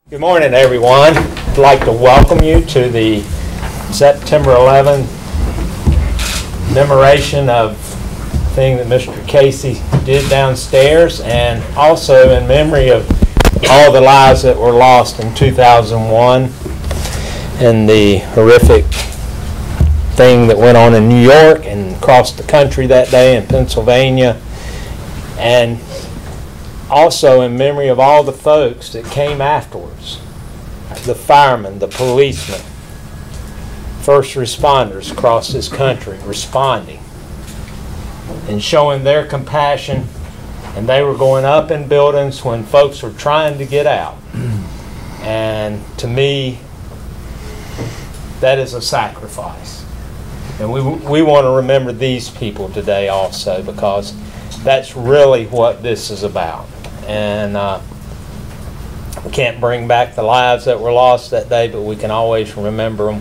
Good morning, everyone. I'd like to welcome you to the September 11th commemoration of the thing that Mr. Casey did downstairs, and also in memory of all the lives that were lost in 2001 and the horrific thing that went on in New York and across the country that day in Pennsylvania, and also in memory of all the folks that came afterwards, the firemen, the policemen, first responders across this country responding and showing their compassion. And they were going up in buildings when folks were trying to get out. And to me, that is a sacrifice. And we want to remember these people today also, because that's really what this is about. And we can't bring back the lives that were lost that day, but we can always remember them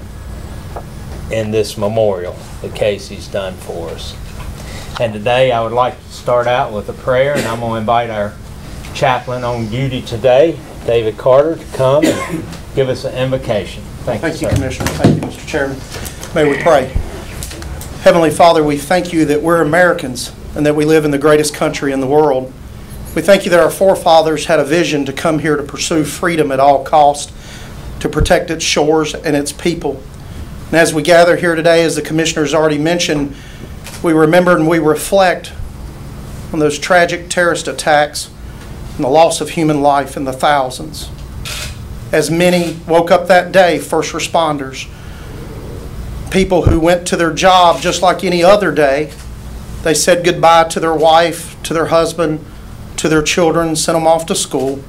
in this memorial that Casey's done for us. And today I would like to start out with a prayer, and I'm going to invite our chaplain on duty today, David Carter, to come and give us an invocation. Thank you, sir. Commissioner. Thank you, Mr. Chairman. May we pray. Heavenly Father, we thank you that we're Americans and that we live in the greatest country in the world. We thank you that our forefathers had a vision to come here to pursue freedom at all cost, to protect its shores and its people. And as we gather here today, as the Commissioner's already mentioned, we remember and we reflect on those tragic terrorist attacks and the loss of human life in the thousands. As many woke up that day, first responders, people who went to their job just like any other day. They said goodbye to their wife, to their husband, to their children, sent them off to school.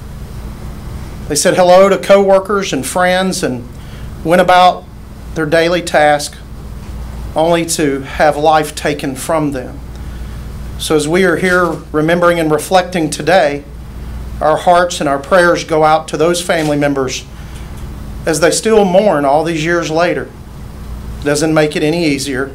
They said hello to co-workers and friends and went about their daily task, only to have life taken from them. So as we are here remembering and reflecting today, our hearts and our prayers go out to those family members as they still mourn all these years later. Doesn't make it any easier.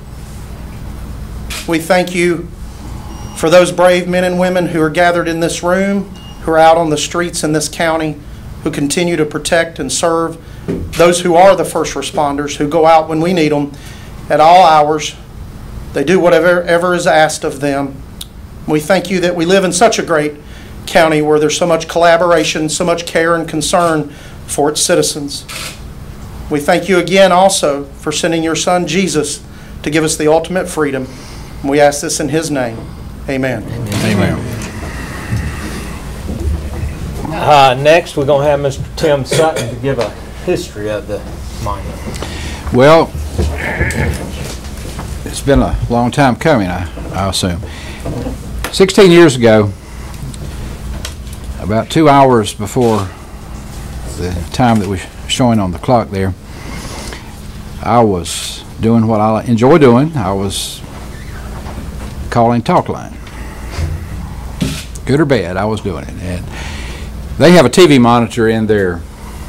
We thank you for those brave men and women who are gathered in this room, who are out on the streets in this county, who continue to protect and serve those who are the first responders, who go out when we need them at all hours. They do whatever is asked of them. We thank you that we live in such a great county where there's so much collaboration, so much care and concern for its citizens. We thank you again also for sending your Son Jesus to give us the ultimate freedom. And we ask this in His name. Amen. Amen. Next, we're going to have Mr. Tim Sutton to give a history of the monument. Well, it's been a long time coming, I assume. 16 years ago, about 2 hours before the time that was showing on the clock there, I was doing what I enjoy doing. I was calling talk line. Good or bad, I was doing it. And they have a TV monitor in their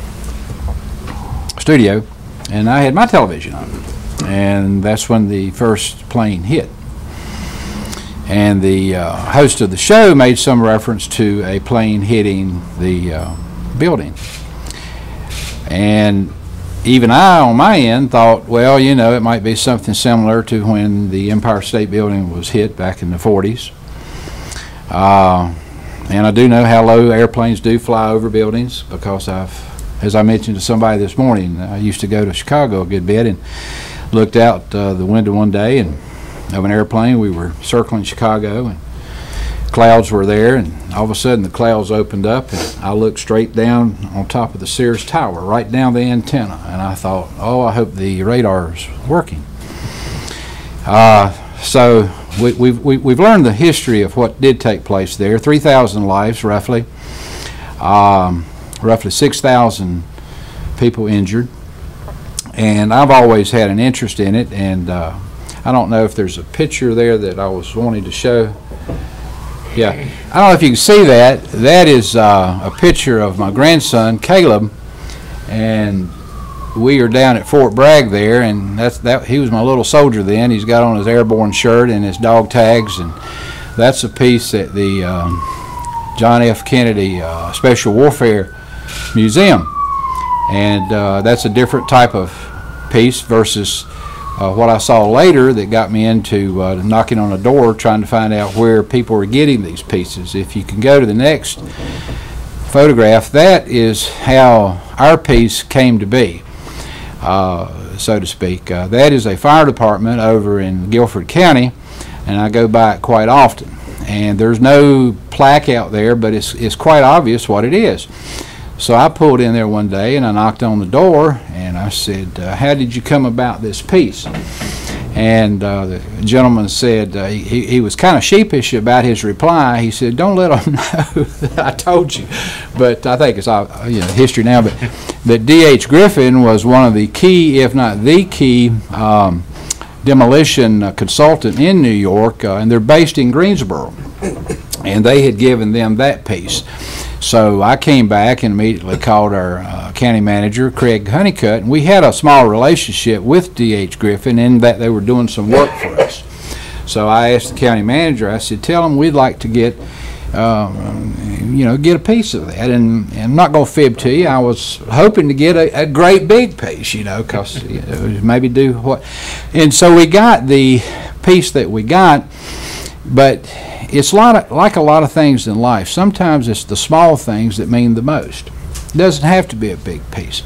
studio, and I had my television on. And that's when the first plane hit. And the host of the show made some reference to a plane hitting the building. And even I, on my end, thought, well, you know, it might be something similar to when the Empire State Building was hit back in the 40s. And I do know how low airplanes do fly over buildings, because as I mentioned to somebody this morning, I used to go to Chicago a good bit and looked out the window one day and of an airplane. We were circling Chicago and clouds were there, and all of a sudden the clouds opened up and I looked straight down on top of the Sears Tower, right down the antenna, and I thought, oh, I hope the radar is working. So we've learned the history of what did take place there. 3,000 lives roughly, roughly 6,000 people injured, and I've always had an interest in it. And I don't know if there's a picture there that I was wanting to show. Yeah, I don't know if you can see that. That is a picture of my grandson Caleb, and we are down at Fort Bragg there, and he was my little soldier then. He's got on his airborne shirt and his dog tags, and that's a piece that the John F. Kennedy Special Warfare museum. And that's a different type of piece versus what I saw later that got me into knocking on a door trying to find out where people were getting these pieces. If you can go to the next photograph, that is how our piece came to be, so to speak. That is a fire department over in Guilford County, and I go by it quite often. And there's no plaque out there, but it's quite obvious what it is. So I pulled in there one day and I knocked on the door and I said, how did you come about this piece? And the gentleman said, he was kind of sheepish about his reply. He said, don't let them know that I told you. But I think it's all history now. But that D.H. Griffin was one of the key, if not the key, demolition consultant in New York, and they're based in Greensboro. And they had given them that piece. So I came back and immediately called our county manager, Craig Honeycutt, and we had a small relationship with D.H. Griffin in that they were doing some work for us. So I asked the county manager, I said, tell them we'd like to get, get a piece of that. And I'm not going to fib to you, I was hoping to get a great big piece, because maybe do what. And so we got the piece that we got, but it's like a lot of things in life. Sometimes it's the small things that mean the most. It doesn't have to be a big piece.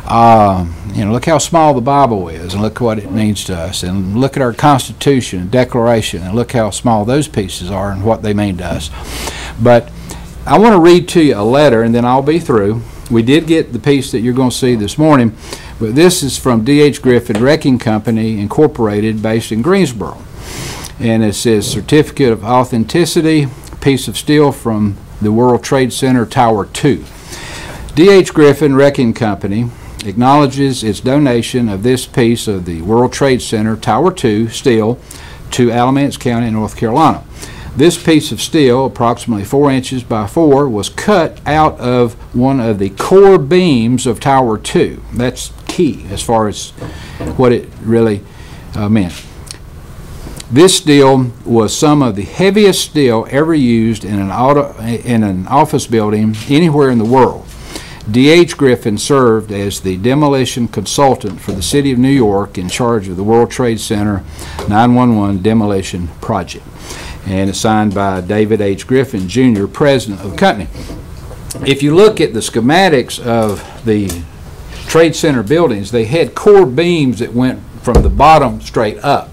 Look how small the Bible is, and look what it means to us. And look at our Constitution and Declaration, and look how small those pieces are and what they mean to us. But I want to read to you a letter, and then I'll be through. We did get the piece that you're going to see this morning, but this is from D.H. Griffin Wrecking Company, Incorporated, based in Greensboro. And it says, Certificate of Authenticity, piece of steel from the World Trade Center Tower 2. D.H. Griffin Wrecking Company acknowledges its donation of this piece of the World Trade Center Tower 2 steel to Alamance County, North Carolina. This piece of steel, approximately 4 inches by 4, was cut out of one of the core beams of Tower 2. That's key as far as what it really meant. This steel was some of the heaviest steel ever used in an office building anywhere in the world. D.H. Griffin served as the demolition consultant for the City of New York in charge of the World Trade Center 911 demolition project. And it's signed by David H. Griffin, Jr., president of the company. If you look at the schematics of the Trade Center buildings, they had core beams that went from the bottom straight up.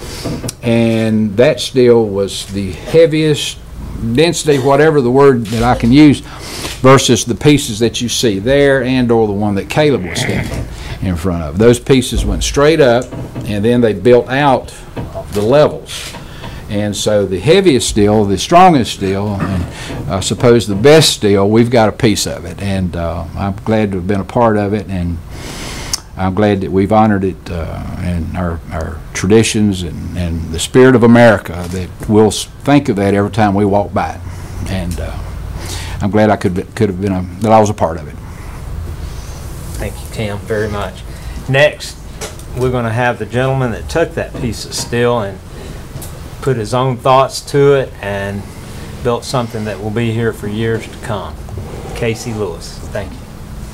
And that steel was the heaviest density, whatever the word that I can use, versus the pieces that you see there and or the one that Caleb was standing in front of. Those pieces went straight up, and then they built out the levels. And so the heaviest steel, the strongest steel, and I suppose the best steel, we've got a piece of it. And I'm glad to have been a part of it, and I'm glad that we've honored it and our traditions and the spirit of America, that we'll think of that every time we walk by it. And I'm glad I could have been that I was a part of it. Thank you, Tim, very much. Next, we're going to have the gentleman that took that piece of steel and put his own thoughts to it and built something that will be here for years to come. Casey Lewis, thank you.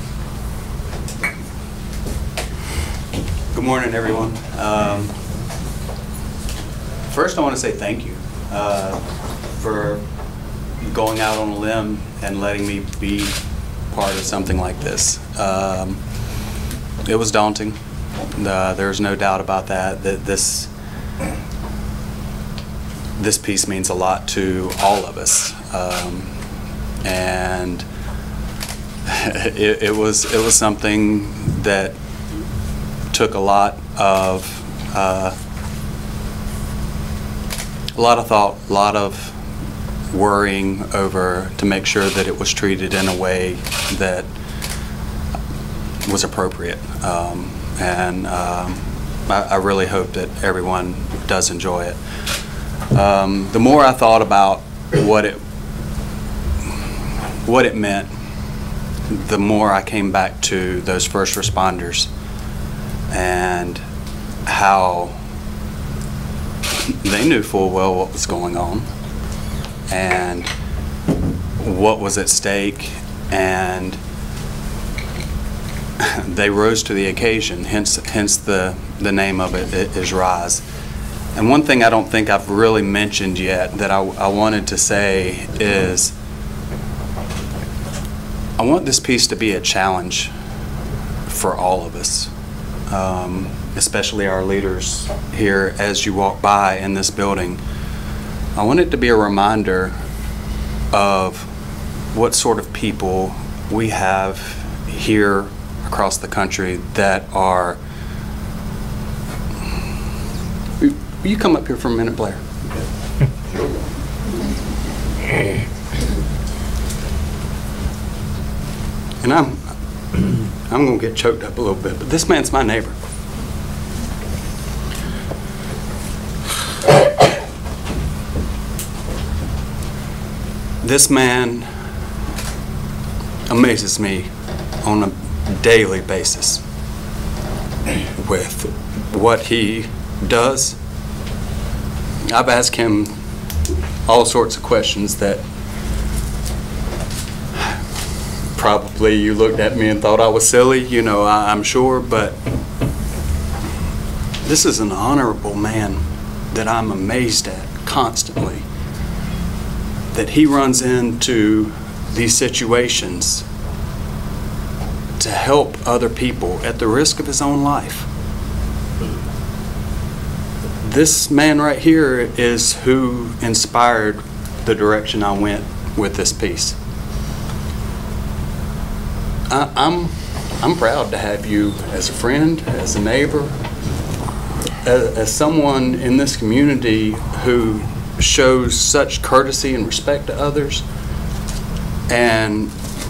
Good morning, everyone. First, I want to say thank you for going out on a limb and letting me be part of something like this. It was daunting. There's no doubt about that. This piece means a lot to all of us, and it was something that took a lot of thought, a lot of worrying over to make sure that it was treated in a way that was appropriate, and I really hope that everyone does enjoy it. The more I thought about what it meant, the more I came back to those first responders and how they knew full well what was going on and what was at stake, and they rose to the occasion, hence the name of it is Rise. And one thing I don't think I've really mentioned yet that I wanted to say is I want this piece to be a challenge for all of us, especially our leaders here as you walk by in this building. I want it to be a reminder of what sort of people we have here across the country that are... Will you come up here for a minute, Blair? And I'm going to get choked up a little bit, but this man's my neighbor. This man amazes me on a daily basis with what he does. I've asked him all sorts of questions that probably you looked at me and thought I was silly, you know, I'm sure, but this is an honorable man that I'm amazed at constantly, that he runs into these situations to help other people at the risk of his own life. This man right here is who inspired the direction I went with this piece. I'm proud to have you as a friend, as a neighbor, as someone in this community who shows such courtesy and respect to others. And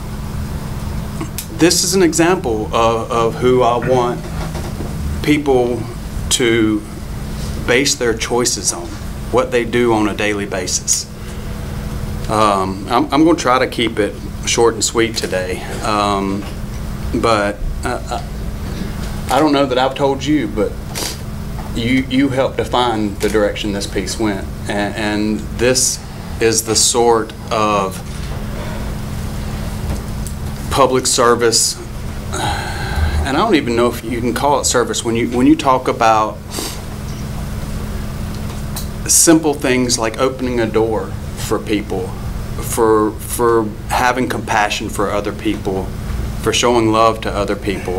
this is an example of who I want people to base their choices on, what they do on a daily basis. I'm going to try to keep it short and sweet today, but I don't know that I've told you, but you helped define the direction this piece went, and this is the sort of public service, and I don't even know if you can call it service when you talk about simple things like opening a door for people, for having compassion for other people, for showing love to other people.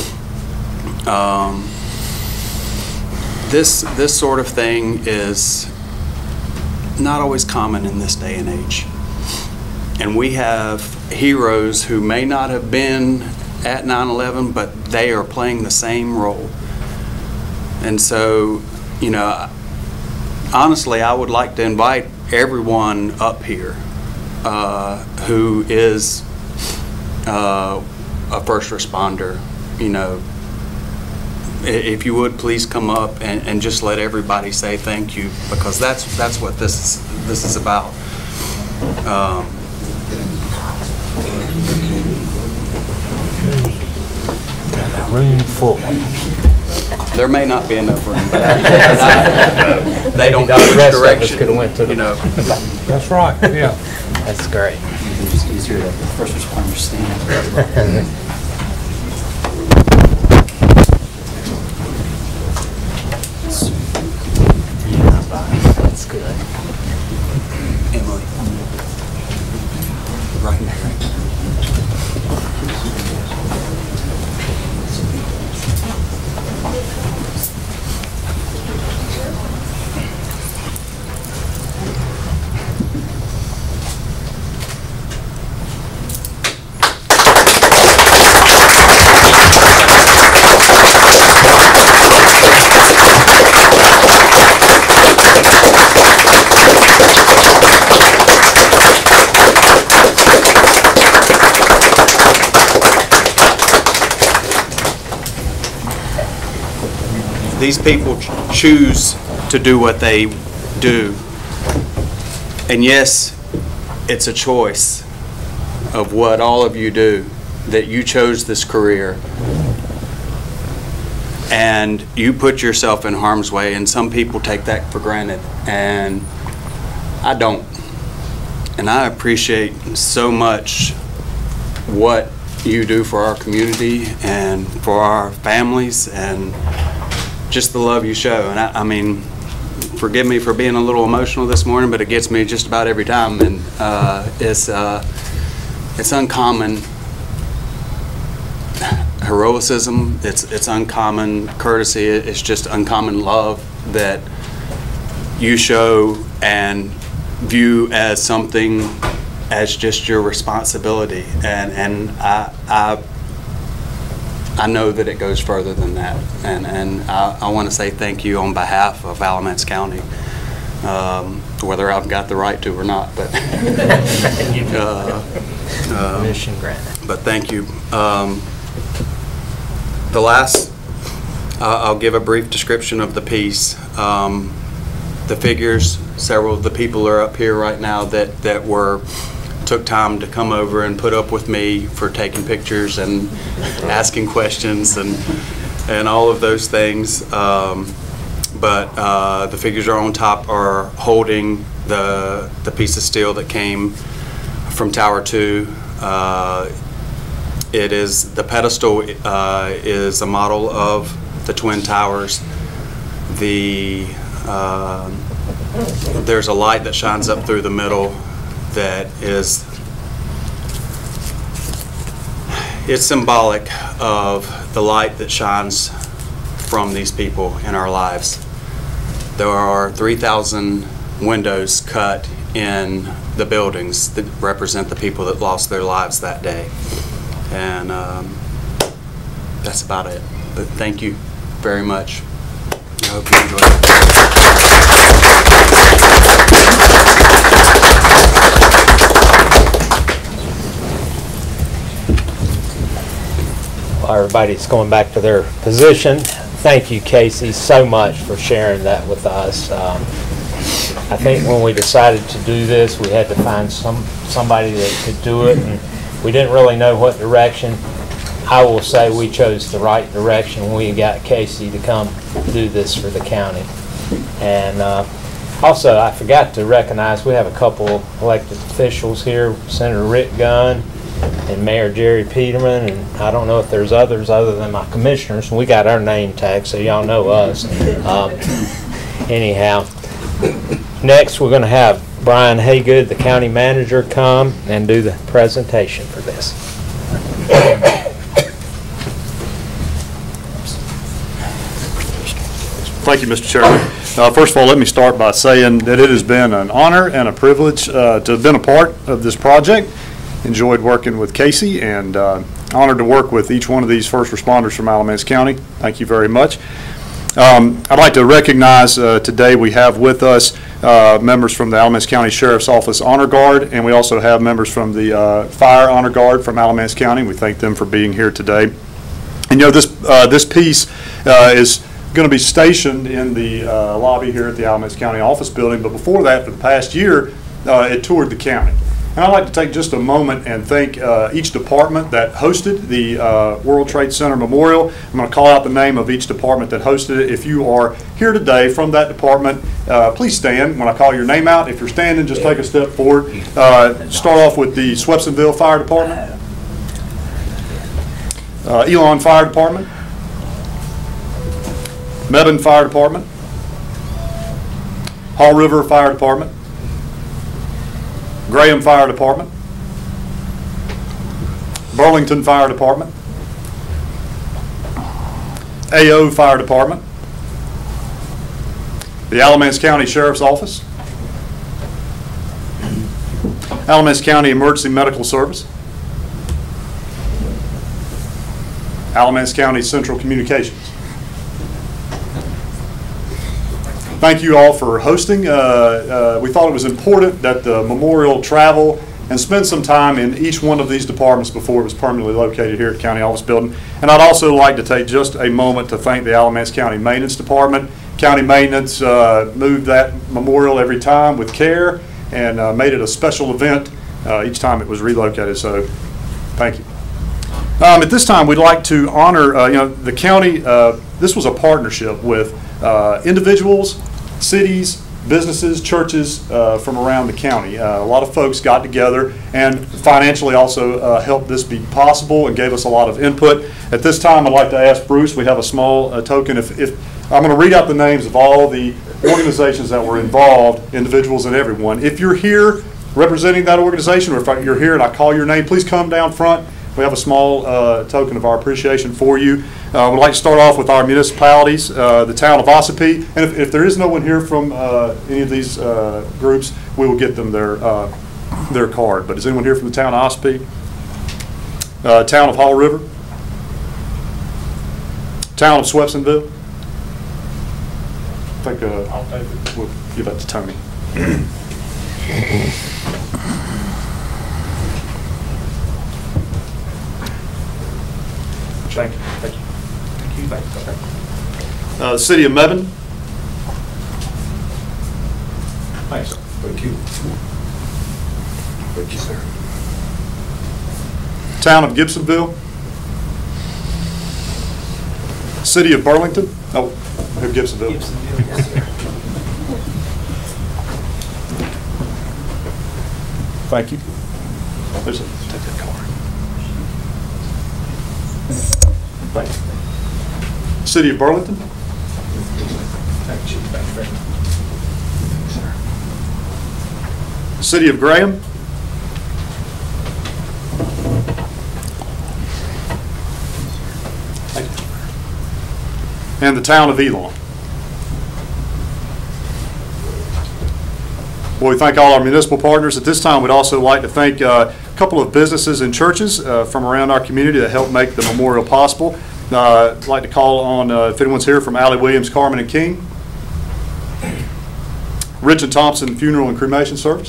This sort of thing is not always common in this day and age. And we have heroes who may not have been at 9/11, but they are playing the same role. And so, you know, honestly, I would like to invite everyone up here who is a first responder. You know, if you would please come up and just let everybody say thank you, because that's what this is about. Room full. There may not be enough room, but they don't know The which rest of us direction, could have went to the... you know. That's right, yeah. That's great. It's easier to first responders stand. That's good. Emily. Right there. These people choose to do what they do. And yes, it's a choice of what all of you do, that you chose this career. And you put yourself in harm's way, and some people take that for granted, and I don't. And I appreciate so much what you do for our community and for our families, and just the love you show. And I mean, forgive me for being a little emotional this morning, but it gets me just about every time. And it's uncommon heroism. It's uncommon courtesy. It's just uncommon love that you show and view as something, as just your responsibility. And I know that it goes further than that. And I want to say thank you on behalf of Alamance County, whether I've got the right to or not. But Mission granted. But thank you. The last, I'll give a brief description of the piece. The figures, several of the people are up here right now that took time to come over and put up with me for taking pictures and asking questions and all of those things. But the figures are on top are holding the piece of steel that came from Tower 2. It is, the pedestal is a model of the Twin Towers. There's a light that shines up through the middle that is, it's symbolic of the light that shines from these people in our lives. There are 3,000 windows cut in the buildings that represent the people that lost their lives that day. And that's about it. But thank you very much. I hope you enjoy it. While everybody's going back to their position, thank you, Casey, so much for sharing that with us. I think when we decided to do this, we had to find somebody that could do it, and we didn't really know what direction. I will say we chose the right direction when we got Casey to come do this for the county. And also, I forgot to recognize we have a couple elected officials here, Senator Rick Gunn and Mayor Jerry Peterman, and I don't know if there's others other than my commissioners. We got our name tag, so y'all know us. Anyhow, next we're going to have Brian Haygood, the county manager, come and do the presentation for this. Thank you, Mr. Chairman. First of all, let me start by saying that it has been an honor and a privilege to have been a part of this project. Enjoyed working with Casey, and honored to work with each one of these first responders from Alamance County. Thank you very much. I'd like to recognize today we have with us members from the Alamance County Sheriff's Office Honor Guard, and we also have members from the Fire Honor Guard from Alamance County. We thank them for being here today. And you know, this piece is going to be stationed in the lobby here at the Alamance County Office Building, but before that, for the past year, it toured the county. And I'd like to take just a moment and thank each department that hosted the World Trade Center Memorial. I'm going to call out the name of each department that hosted it. If you are here today from that department, please stand when I call your name out. If you're standing, just take a step forward. Start off with the Swepsonville Fire Department, Elon Fire Department, Mebane Fire Department, Haw River Fire Department, Graham Fire Department, Burlington Fire Department, AO Fire Department, the Alamance County Sheriff's Office, Alamance County Emergency Medical Service, Alamance County Central Communications. Thank you all for hosting. We thought it was important that the memorial travel and spend some time in each one of these departments before it was permanently located here at County Office Building. And I'd also like to take just a moment to thank the Alamance County Maintenance Department. County Maintenance moved that memorial every time with care and made it a special event each time it was relocated, so thank you. At this time, we'd like to honor, the county. This was a partnership with individuals, cities, businesses, churches from around the county. A lot of folks got together and financially also helped this be possible and gave us a lot of input. At this time, I'd like to ask Bruce, we have a small token. If I'm going to read out the names of all the organizations that were involved, individuals and everyone. If you're here representing that organization, or if you're here and I call your name, please come down front. We have a small token of our appreciation for you. We'd like to start off with our municipalities, the town of Ossipee. And if there is no one here from any of these groups, we will get them their card. But is anyone here from the town of Ossipee? Town of Hall River? Town of Swepsonville? I think we'll give that to Tony. Thank you. Thank you. Thank you. Thank you. The city of Mebane. Thanks. Thank you. Thank you, sir. Town of Gibsonville. City of Burlington. Oh, Gibsonville. Gibsonville, yes, sir. Thank you. There's take that card. Thank you. City of Burlington. Thank you. Thank you very much. Thank you, sir. City of Graham. Thank you. And the town of Elon. Well, we thank all our municipal partners. At this time, we'd also like to thank a couple of businesses and churches from around our community that helped make the memorial possible. I'd like to call on, if anyone's here, from Allie Williams, Carmen and King. Rich and Thompson Funeral and Cremation Service.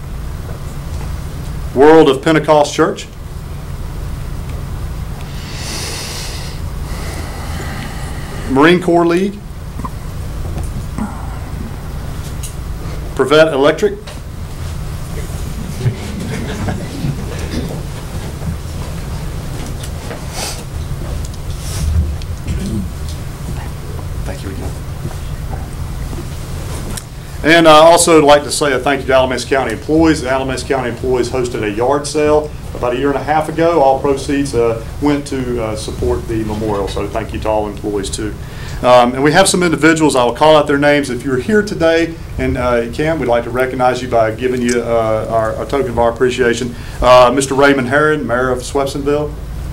World of Pentecost Church. Marine Corps League. Prevent Electric. Thank you again. And I also would like to say a thank you to Alamance County employees. The Alamance County employees hosted a yard sale about a year and a half ago. All proceeds went to support the memorial, so thank you to all employees too. And we have some individuals. I will call out their names. If you're here today and you can, we'd like to recognize you by giving you a token of our appreciation. Mr. Raymond Herron, Mayor of Swepsonville.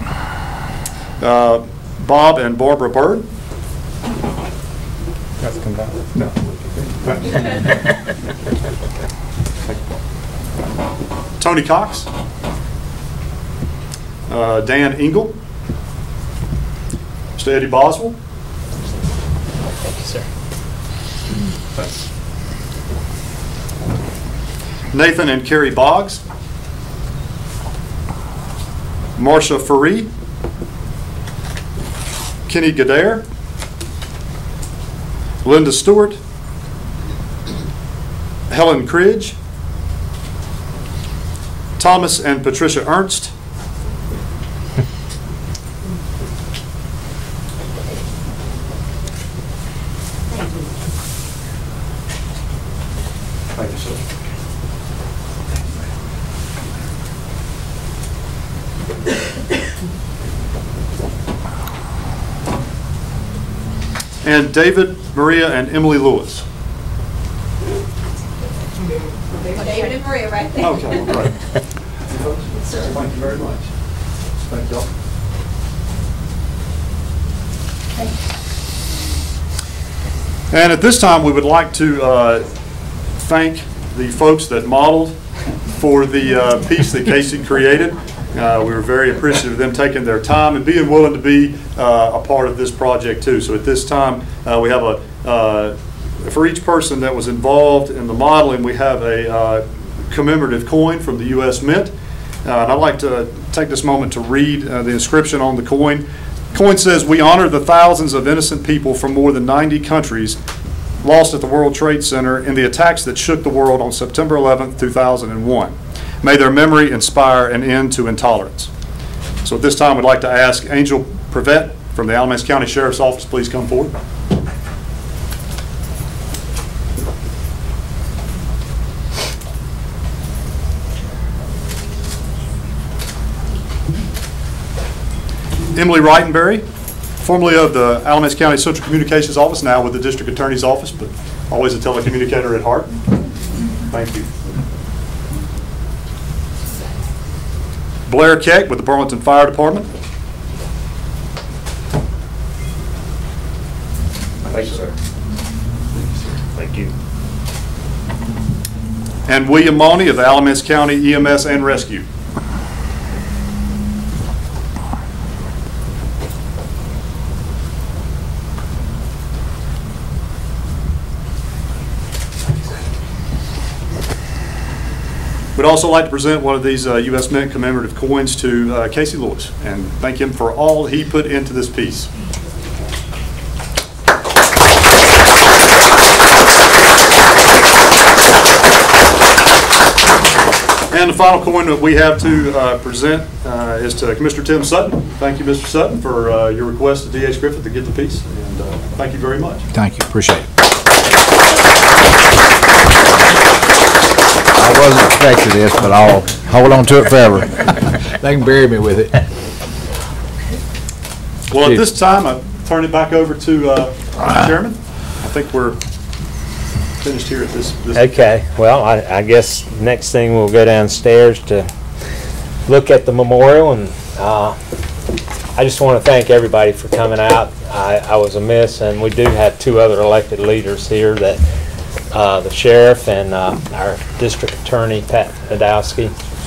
Bob and Barbara Bird. That's come down. No. Tony Cox. Dan Engel. Mr. Eddie Boswell. Thank you, sir. Nathan and Carrie Boggs. Marcia Faree. Kenny Gadare. Linda Stewart. Helen Cridge. Thomas and Patricia Ernst. Thank you, sir. And David, Maria, and Emily Lewis. David and Maria right there. Okay, well, great. Thank you very much. Thank y'all. And at this time, we would like to thank the folks that modeled for the piece that Casey created. We were very appreciative of them taking their time and being willing to be a part of this project too. So at this time, we have for each person that was involved in the modeling, we have a commemorative coin from the U.S. Mint. And I'd like to take this moment to read the inscription on the coin. The coin says, "We honor the thousands of innocent people from more than 90 countries lost at the World Trade Center in the attacks that shook the world on September 11th, 2001. May their memory inspire an end to intolerance." So at this time, we'd like to ask Angel Prevet from the Alamance County Sheriff's Office, please come forward. Emily Wrightenberry, formerly of the Alamance County Central Communications Office, now with the District Attorney's Office, but always a telecommunicator at heart. Thank you. Blair Keck with the Burlington Fire Department. Thank you, sir. Thank you. And William Mauney of the Alamance County EMS and Rescue. We'd also like to present one of these U.S. Mint commemorative coins to Casey Lewis and thank him for all he put into this piece. And the final coin that we have to present is to Commissioner Tim Sutton. Thank you, Mr. Sutton, for your request to D.H. Griffith to get the piece, and thank you very much. Thank you. Appreciate it. I wasn't expecting this, but I'll hold on to it forever. They can bury me with it. Well, at this time, I turn it back over to Chairman. I think we're finished here at this. Okay, well, I guess next thing we'll go downstairs to look at the memorial, and I just want to thank everybody for coming out. I was amiss, and we do have two other elected leaders here, that the sheriff and our district attorney, Pat Nadowski.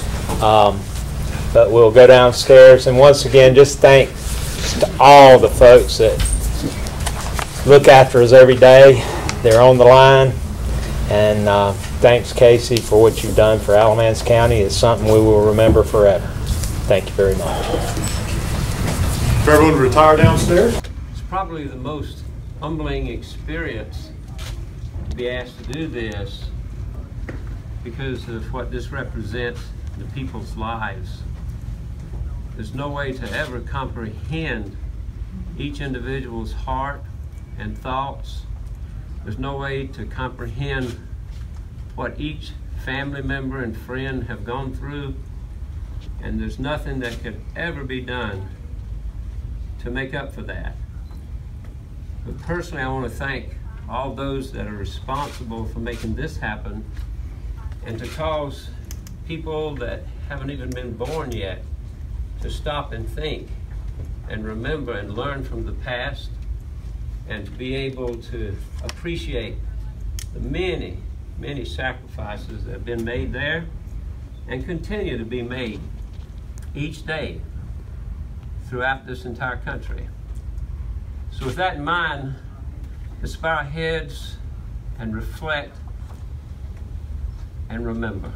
But we'll go downstairs, and once again, just thanks to all the folks that look after us every day. They're on the line. And thanks, Casey, for what you've done for Alamance County. It's something we will remember forever. Thank you very much. For everyone to retire downstairs. It's probably the most humbling experience to be asked to do this because of what this represents in the people's lives. There's no way to ever comprehend each individual's heart and thoughts. There's no way to comprehend what each family member and friend have gone through, and there's nothing that could ever be done to make up for that. But personally, I want to thank all those that are responsible for making this happen, and to cause people that haven't even been born yet to stop and think and remember and learn from the past, and to be able to appreciate the many, many sacrifices that have been made there and continue to be made each day throughout this entire country. So with that in mind, let's bow our heads and reflect and remember.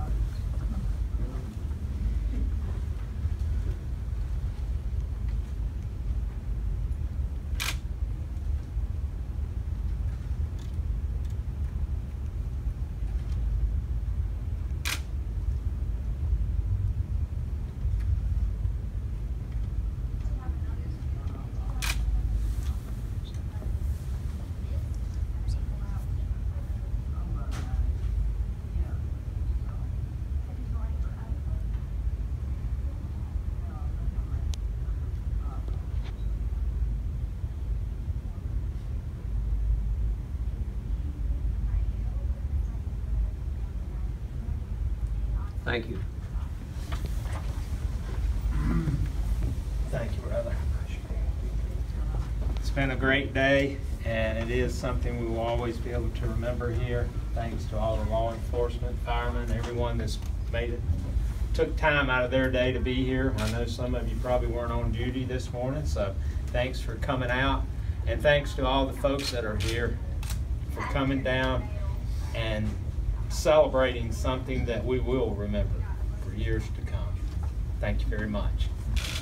Thank you. Thank you, brother. It's been a great day, and it is something we will always be able to remember here. Thanks to all the law enforcement, firemen, everyone that's made it, took time out of their day to be here. I know some of you probably weren't on duty this morning, so thanks for coming out. And thanks to all the folks that are here for coming down and celebrating something that we will remember for years to come. Thank you very much.